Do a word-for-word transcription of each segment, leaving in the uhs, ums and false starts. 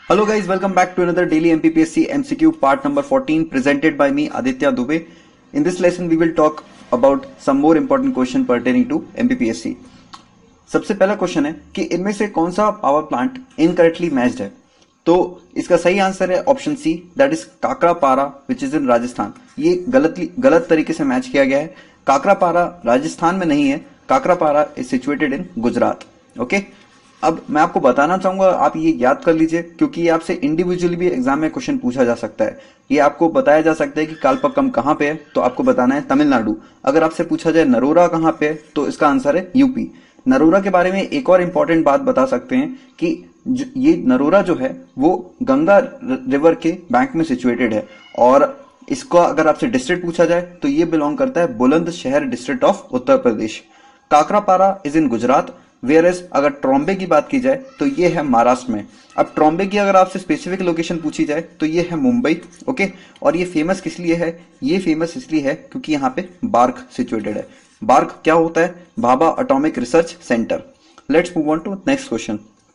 Hello guys, welcome back to another daily M P P S C M C Q part number fourteen presented by me Aditya Dubey. In this lesson we will talk about some more important question pertaining to M P P S C. सबसे पहला question है कि इनमें से कौन सा power plant incorrectly matched है। तो इसका सही आंसर है option C, that is Kakrapara which is in Rajasthan. ये गलत गलत तरीके से मैच किया गया है। काकरापारा राजस्थान में नहीं है, Kakrapara is situated in Gujarat. Okay, अब मैं आपको बताना चाहूंगा, आप ये याद कर लीजिए क्योंकि ये आपसे इंडिविजुअली भी एग्जाम में क्वेश्चन पूछा जा सकता है। ये आपको बताया जा सकता है कि कालपक्कम कहां पे है, तो आपको बताना है तमिलनाडु। अगर आपसे पूछा जाए नरोरा कहां पे है, तो इसका आंसर है यूपी। नरोरा के बारे में एक और इंपॉर्टेंट बात बता सकते हैं कि ये नरोरा जो है वो गंगा रिवर के बैंक में सिचुएटेड है, और इसका अगर आपसे डिस्ट्रिक्ट पूछा जाए तो ये बिलोंग करता है Bulandshahr district of Uttar Pradesh. Kakrapara is in Gujarat, whereas अगर ट्रॉम्बे की बात की जाए तो ये है महाराष्ट्र में। अब ट्रॉम्बे की अगर आपसे स्पेसिफिक लोकेशन पूछी जाए तो ये है मुंबई। ओके, और ये फेमस किस लिए है? ये फेमस इसलिए है क्योंकि यहाँ पे बार्क सिचुएटेड है। बार्क क्या होता है? Bhabha atomic research centre. Let's move on to next question.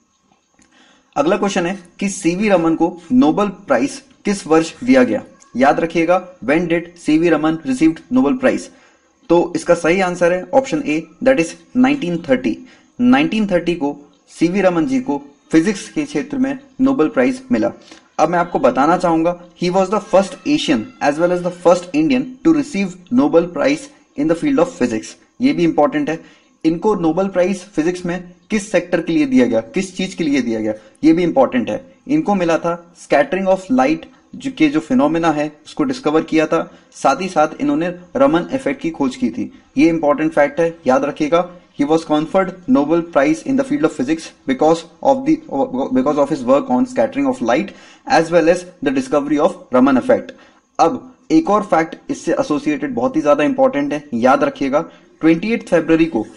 अगला क्वेश्चन है कि सीवी रमन को नोबेल प्राइज किस वर्ष दिया गया? याद रखिएगा, when did C V Raman received Nobel prize? तो इसका सही आंसर है option A, that is nineteen thirty. Nineteen thirty को सीवी रमन जी को फिजिक्स के क्षेत्र में नोबेल प्राइज मिला। अब मैं आपको बताना चाहूंगा, he was the first Asian as well as the first Indian to receive Nobel prize in the field of physics. ये भी इंपॉर्टेंट है। इनको नोबेल प्राइज फिजिक्स में किस सेक्टर के लिए दिया गया, किस चीज के लिए दिया गया, ये भी इंपॉर्टेंट है। इनको मिला था स्कैटरिंग ऑफ लाइट जो के जो फिनोमेना है उसको डिस्कवर किया था, साथ ही साथ इन्होंने रमन इफेक्ट की खोज की थी। ये इंपॉर्टेंट फैक्ट है, याद रखिएगा। He was conferred Nobel Prize in the field of physics because of the because of his work on scattering of light as well as the discovery of Raman effect. अब एक और fact इससे associated बहुत ही ज्यादा important है, याद रखिएगा। अट्ठाईस फरवरी को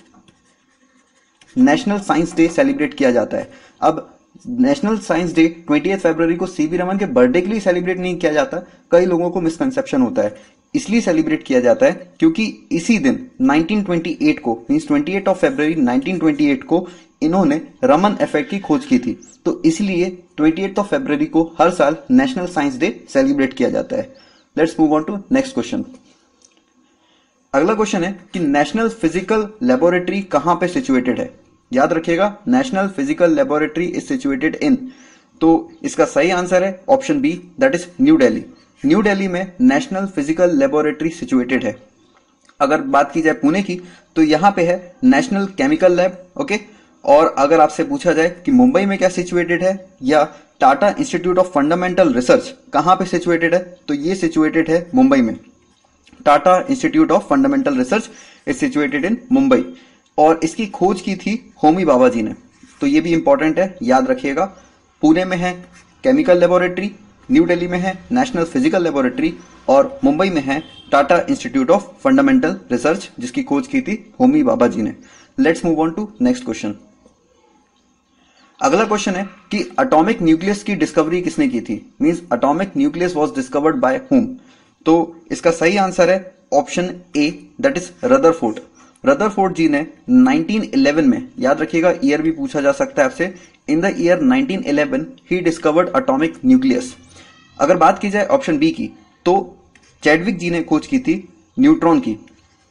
नेशनल साइंस डे सेलिब्रेट किया जाता है। अब नेशनल साइंस डे अट्ठाईस फरवरी को सीवी रमन के बर्थडे के लिए सेलिब्रेट नहीं किया जाता। कई लोगों को मिसकंसेप्शन होता है, इसलिए सेलिब्रेट किया जाता है क्योंकि इसी दिन नाइनटीन ट्वेंटी एट को मींस अट्ठाईस ऑफ फरवरी नाइनटीन ट्वेंटी एट को इन्होंने रमन इफेक्ट की खोज की थी। तो इसलिए अट्ठाईस ऑफ फरवरी को हर साल नेशनल साइंस डे सेलिब्रेट किया जाता है। Let's move on to next question. अगला क्वेश्चन है कि नेशनल फिजिकल लेबोरेटरी कहां पे सिचुएटेड है? याद रखिएगा, national physical laboratory is situated in. तो इसका सही आंसर है option B, that is new Delhi. New Delhi में नेशनल फिजिकल लेबोरेटरी सिचुएटेड है। अगर बात की जाए पुणे की तो यहां पे है नेशनल केमिकल लैब। ओके, और अगर आपसे पूछा जाए कि मुंबई में क्या सिचुएटेड है या Tata institute of fundamental research कहां पे सिचुएटेड है, तो ये सिचुएटेड है मुंबई में। Tata institute of fundamental research is situated in Mumbai, और इसकी खोज की थी होमी बाबा जी ने। तो ये भी इंपॉर्टेंट है, याद रखिएगा। पुणे में है केमिकल लेबोरेटरी, न्यू दिल्ली में है नेशनल फिजिकल लेबोरेटरी, और मुंबई में है Tata institute of fundamental research जिसकी खोज की थी होमी बाबा जी ने। Let's move on to next question. अगला क्वेश्चन है कि एटॉमिक न्यूक्लियस की डिस्कवरी किसने की थी? Means atomic nucleus was discovered by whom? तो इसका सही आंसर है option A, that is Rutherford. Rutherford ji ने नाइनटीन इलेवन में, याद रखिएगा ईयर भी पूछा जा सकता है आपसे, in the year nineteen eleven he discovered atomic nucleus. अगर बात की जाए ऑप्शन बी की तो चैडविक जी ने खोज की थी न्यूट्रॉन की।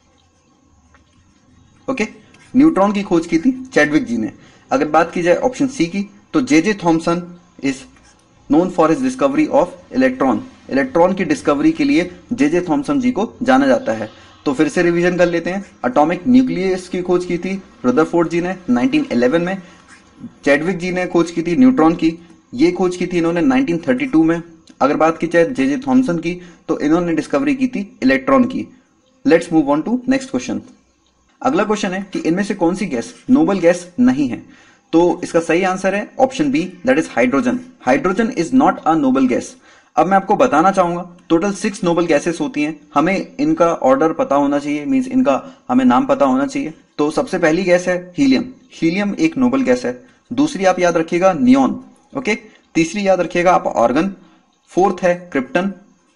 ओके, न्यूट्रॉन की खोज की थी चैडविक जी ने। अगर बात की जाए ऑप्शन सी की तो J J Thomson is known for his discovery of electron. Electron की डिस्कवरी के लिए जे जे थॉमसन जी को जाना जाता है। तो फिर से रिवीजन कर लेते हैं। एटॉमिक न्यूक्लियस की खोज की थी रदरफोर्ड जी ने नाइनटीन इलेवन में। चैडविक जी ने खोज की थी न्यूट्रॉन की, ये खोज की थी इन्होंने नाइनटीन थर्टी टू में। अगर बात की जाए जे जे थॉमसन की तो इन्होंने डिस्कवरी की थी इलेक्ट्रॉन की। Let's move on to next question. अगला क्वेश्चन है कि इनमें से कौन सी गैस नोबल गैस नहीं है? तो इसका सही आंसर है option B, that is hydrogen. Hydrogen is not a noble gas. अब मैं आपको बताना चाहूंगा, टोटल सिक्स नोबल गैसेस होती हैं, हमें इनका ऑर्डर पता होना चाहिए, मींस इनका हमें नाम पता होना चाहिए। तो सबसे पहली गैस है हीलियम। हीलियम एक नोबल गैस है। दूसरी आप याद रखिएगा नियॉन। ओके, तीसरी याद रखिएगा आप आर्गन। फोर्थ है क्रिप्टन।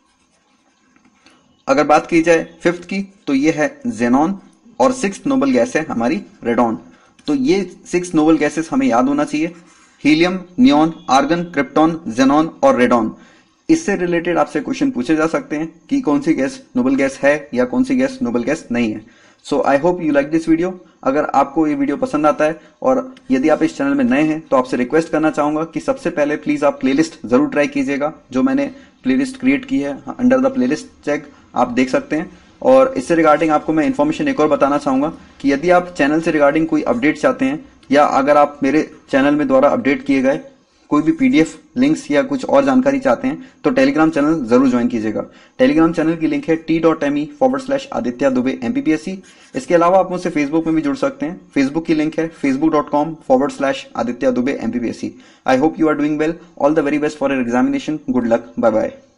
अगर बात की जाए फिफ्थ की तो ये है जेनॉन, और सिक्स नोबल गैस है हमारी रेडॉन। तो ये सिक्स नोबल गैसेस हमें याद होना चाहिए। Helium, neon, argon, krypton, xenon और रेडॉन। इससे रिलेटेड आपसे क्वेश्चन पूछे जा सकते हैं कि कौन सी गैस नोबल गैस है या कौन सी गैस नोबल गैस नहीं है। So I hope you like this video. अगर आपको ये वीडियो पसंद आता है और यदि आप इस चैनल में नए हैं तो आपसे रिक्वेस्ट करना चाहूंगा कि सबसे पहले प्लीज आप प्लेलिस्ट जरूर ट्राई कीजिएगा। जो मैंने प्लेलिस्ट क्रिएट की है अंडर द प्लेलिस्ट चेक आप देख सकते हैं। और इससे रिगार्डिंग आपको मैं इन्फॉर्मेशन एक और बताना चाहूंगा कि यदि आप चैनल से रिगार्डिंग कोई अपडेट चाहते हैं या अगर आप मेरे चैनल में द्वारा अपडेट किए गए कोई भी पीडीएफ लिंक्स या कुछ और जानकारी चाहते हैं तो टेलीग्राम चैनल जरूर ज्वाइन कीजिएगा। टेलीग्राम चैनल की लिंक है T dot M E forward slash Aditya Dubey MPPSC. इसके अलावा आप मुझसे फेसबुक में भी जुड़ सकते हैं। फेसबुक की लिंक है Facebook dot com forward slash Aditya Dubey MPPSC. I hope you are doing well. All the very best for your examination. Good luck. Bye bye.